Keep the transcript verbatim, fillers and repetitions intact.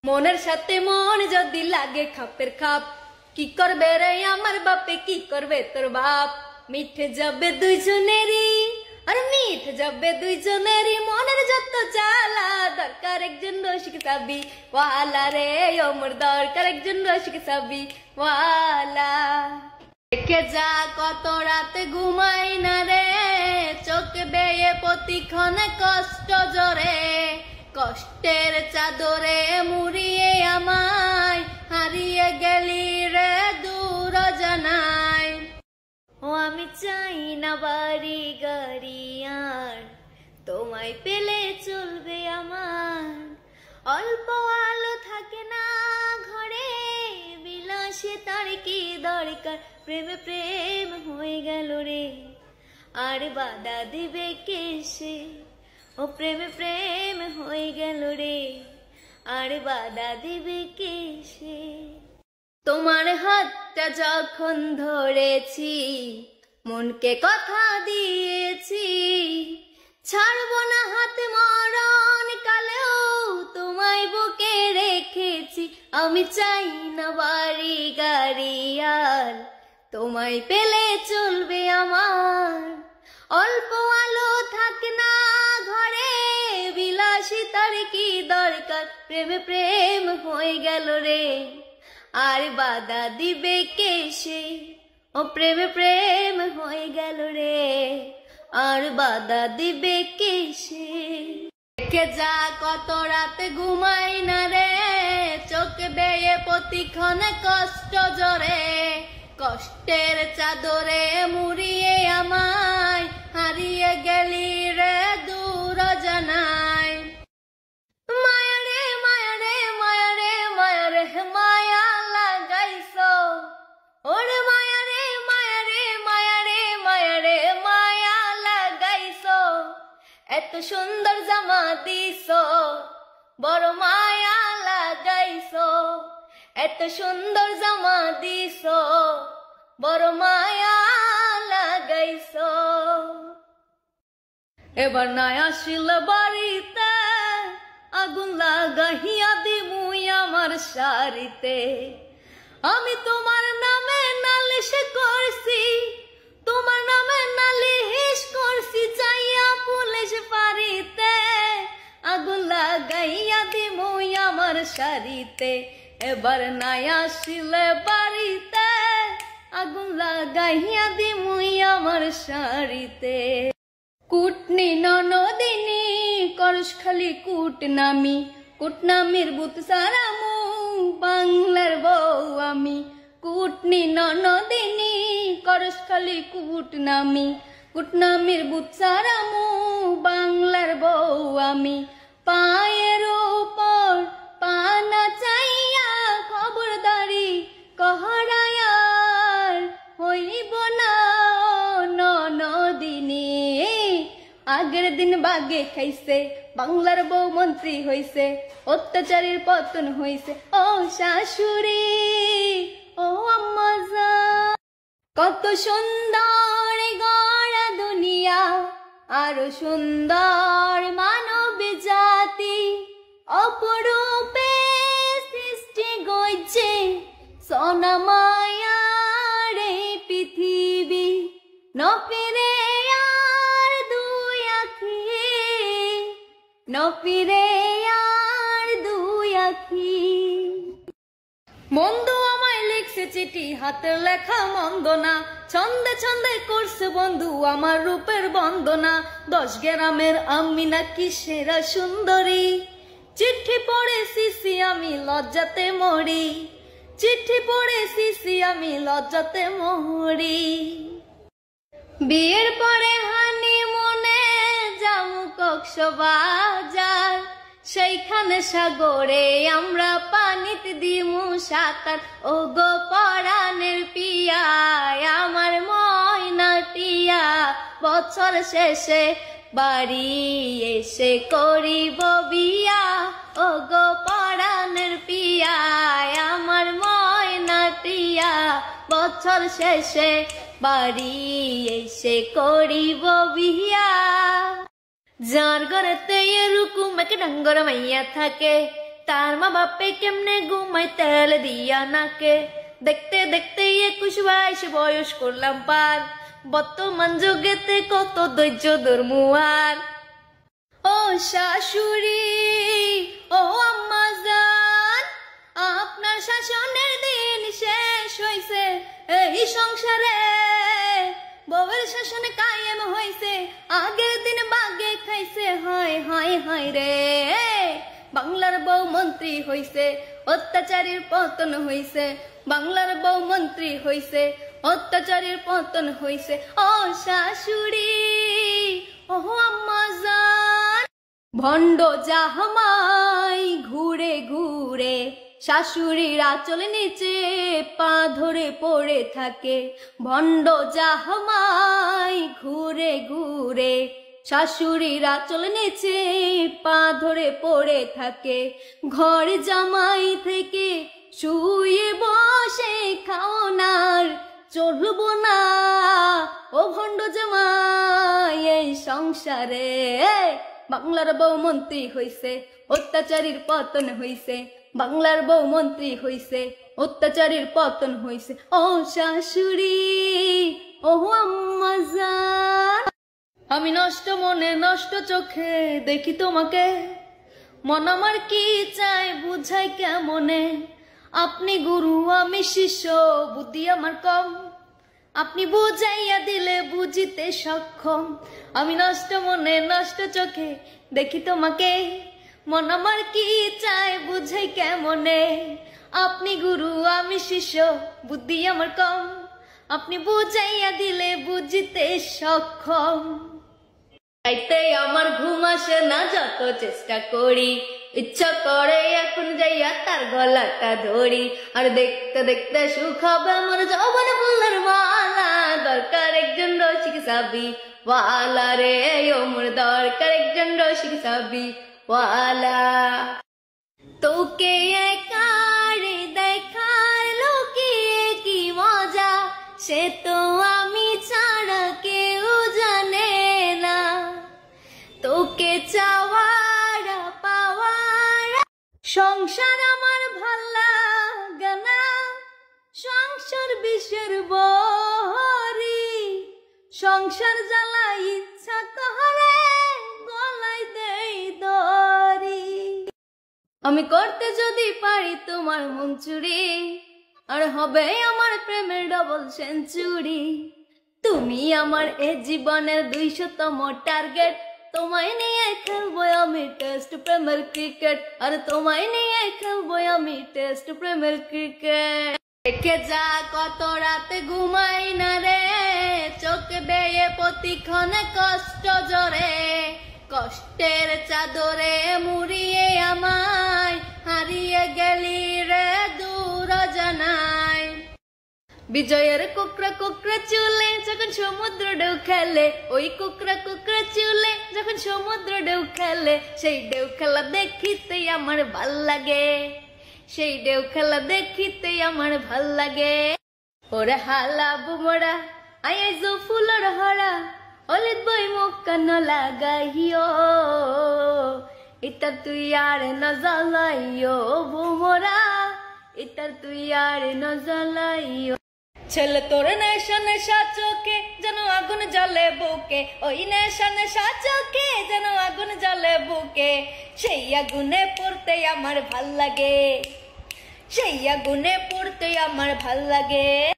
মনের সাথে মন যদি লাগে খাপের খাপ, কি করবে রে আমার বাপে, কি করবে তোর বাপ। মিঠে যাবে দুইজনেরই, আর মিঠে যাবে দুইজনেরই মনের যত জ্বালা। দরকার একজন রসিক সাবি ওয়ালা রে, ওমর দরকার একজন রসিক সাবি ওয়ালা। দেখে যা কত রাতে ঘুমাই না রে, চোখে বেয়ে প্রতিক্ষণে কষ্ট জোরে। কষ্টের চাদরে মুড়িয়ে আমায় হারিয়ে গেলি রে দূর জানাই। ও আমি চাই না বাড়ি গাড়ি আর, তোমায় পেলে চলবে আমার। অল্প আলো থাকে না ঘরে, বিলাসী তার কি দরকার। প্রেমে প্রেম হয়ে গেল রে, আর বাধা দিবে কে সে। ও প্রেমে প্রেম হয়ে গেল রে, আর বাধা দিবে কে সে। তোমার হাতটা যখন ধরেছি, মনকে কথা দিয়েছি, ছাড়বো না হাত মরণ কালেও তোমায় বুকে রেখেছি। আমি চাই না বাড়ি গাড়ি আর, তোমায় পেলে চলবে আমার। অল্প আলো থাকে না ঘরে, বিলাসী তার কি দরকার। প্রেমে প্রেম হয়ে গেল রে, আর বাধা দিবে কে সে। ও প্রেমে প্রেম হয়ে গেল রে, আর বাধা দিবে কে সে। দেখে যা কত রাতে ঘুমাই না রে, চোখে বেয়ে প্রতিক্ষণে কষ্ট জোরে। কষ্টের চাদরে মুড়িয়ে আমায় হারিয়ে গেলি রে দূর জানাই। মায়া রে মায়া রে মায়া রে মায়া রে মায়া লাগাইছো, ওরে মায়া রে মায়া রে মায়া রে মায়া রে মায়া লাগাইছো। এত সুন্দর জামা দিছো, বড় মায়া লাগাইছো। এত সুন্দর জামা দিছো, বড় মায়া লাগাইছো। এবার নাই আসিলে বাড়িতে, আগুন লাগাইয়া দিমুই আমার শাড়িতে। আমি তোমার নামে নালিশ করছি, তোমার নামে নালিশ করছি, চাইয়া পুলিশ ফাঁড়িতে। আগুন লাগাইয়া দিমুই আমার শাড়িতে, এবার নাই আসিলে বাড়িতে। আগুন লাগাইয়া দিমুই আমার শাড়িতে। কুটনি ননদিনী করস খালি কুটনামি, কুটনামির বুত সারামু বাংলার বউ আমি। কুটনি ননদিনী করস খালি কুটনামি, কুটনামির বুত সারামু বাংলার বউ আমি। পায়ের উপর পানা চাইয়া খবরদারি কহরায়ার হইব না ননদিনী। আগের দিন বাগে খাইছে, বাংলার বউ মন্ত্রী হইছে, অত্যাচারীর পতন হইছে। ও শাশুড়ি ও আম্মা জান, কত সুন্দর গড়া দুনিয়া, আরো সুন্দর মানব জাতি। অপরূপে সৃষ্টি গইছে সোনা মায়ার এই পৃথিবী। নফিরে আর দুই আখি, নফিরে আর দুই আখি। বন্ধু আমায় লিখছে চিঠি, হাতের লেখা মন্দ না, ছন্দে ছন্দে করছে বন্ধু আমার রূপের বন্দনা। দশ গ্রামের আমি নাকি সেরা সুন্দরী, চিঠি পড়ে সিসি আমি লজ্জাতে মরি, চিঠি পড়ে সিসি আমি লজ্জাতে মরি। বিয়ের পরে হানিমুনে যাবো কক্সবাজার, সেইখানে সাগরে আমরা পানিতে দিমু সাঁতার। ও গো পরাণের পিয়া আমার ময়নাটিয়া, বছর শেষে বাড়ি এসে করিব বিয়া। ও গো পরাণের পিয়া আমার ময়নাটিয়া, বছর শেষে বাড়ি এসে করিব বিয়া। যার ঘরেতে এরকম এক ডাঙ্গর মাইয়া থাকে, তার মা বাপে কেমনে ঘুমায় তেল দিয়া নাকে, দেখতে দেখতে একুশ বাইশ বয়স করলাম পার, বর্তমান যুগেতে কত ধৈর্য ধর্মুয়ার। ও শাশুড়ি ও আম্মা জান, আপনার শাসনের দিন শেষ হইছে, এই সংসারে বউয়ের শাসনে কায়েম হইছে, আগের দিন বাগে খাইছে, হায় হায় হায় রে। বাংলার বউ মন্ত্রী হইছে, অত্যাচারীর পতন হইছে, বাংলার বউ মন্ত্রী হইছে, অত্যাচারীর পতন হইছে। ও শাশুড়ি ও আম্মা জান, ভণ্ড জাহামাই ঘুরে ঘুরে শাশুড়ির আঁচল নিচে পা ধরে পড়ে থাকে, ভণ্ড জাহামাই ঘুরে ঘুরে শাশুড়ির আঁচল নিচে পা ধরে পড়ে থাকে, ঘর জামাই থেকে শুয়ে বসে খাওনার চলবো না ও ভণ্ড জামাই এই সংসারে। বাংলার বউ মন্ত্রী হইছে, অত্যাচারীর পতন হইছে, বাংলার বউ মন্ত্রী হইছে, অত্যাচারীর পতন হইছে। ও শাশুড়ি ও আম্মা জান, আমি নষ্ট মনে নষ্ট চোখে দেখি তোমাকে, মন আমার কি চায় বুঝাই কেমনে, আপনি গুরু আমি শিষ্য বুদ্ধি আমার কম, আপনি বুঝাইয়া দিলে বুঝিতে সক্ষম। আমি নষ্ট মনে নষ্ট চোখে দেখি তোমাকে, মন আমার কি চায় বুঝাই কেমনে, আপনি গুরু আমি শিষ্য বুদ্ধি আমার কম, আপনি বুঝাইয়া দিলে বুঝিতে সক্ষম। রাইতে আমার ঘুম আসে না যত চেষ্টা করি, ইচ্ছা করে এখন যাইয়া তার গলাটা ধরি, আর দেখতে দেখতে সুখ হবে আমার যৌবন ফুলের মালা, দরকার একজন রসিক সাবি ওয়ালা রে, ওমর দরকার একজন রসিক সাবি ওয়ালা। তোকে একারে দেখার লুকিয়ে কি মজা, সে তো আমি ছাড়া কেউ জানে না, তোকে চাওয়ারা পাওয়ারা সংসার আমার ভাল লাগে না, সংসার বিষের বহরি, সংসার জ্বালা ইচ্ছা করে গলায় দেই দড়ি। আমি করতে যদি পারি তোমার মন চুরি, আর হবে আমার প্রেমের ডবল সেঞ্চুরি, তুমি আমার এ জীবনের দুইশতম টার্গেট, তোমায় নিয়ে খেলবো আমি টেস্ট প্রেমের ক্রিকেট, আর তোমায় নিয়ে খেলবো আমি টেস্ট প্রেমের ক্রিকেট। দেখে যা কত রাতে ঘুমাই না রে, চোখে বেয়ে প্রতিক্ষণে কষ্ট জরে, কষ্টের চাদরে মুড়িয়ে আমায় হারিয়ে গেলি রে দূর জানাই। বিজয়ের কুকরা কুকরা চুলে যখন সমুদ্র ঢেউ খেলে, ওই কুকরা কুকরা চুলে যখন সমুদ্র ঢেউ খেলে, সেই ঢেউ খেলা দেখিতে আমার ভাল লাগে, সেই ঢেউ খেলা দেখিতে আমার ভাল লাগে। ওরে হালা বুমরা আই আইজো ফুলর হরা, অলিত বই মুখ কান লাগাইও, এটা তুই আর ন জ্বালাইও বুমরা, এটা তুই আর ন জ্বালাইও। ছেলে তোর নেশা নেশা চোখে যেন আগুন জ্বলে বুকে, ওই নেশা নেশা চোখে যেন আগুন জ্বলে বুকে, সেই আগুনে পড়তে আমার ভাল লাগে, সেই আগুনে পড়তে আমার ভাল লাগে।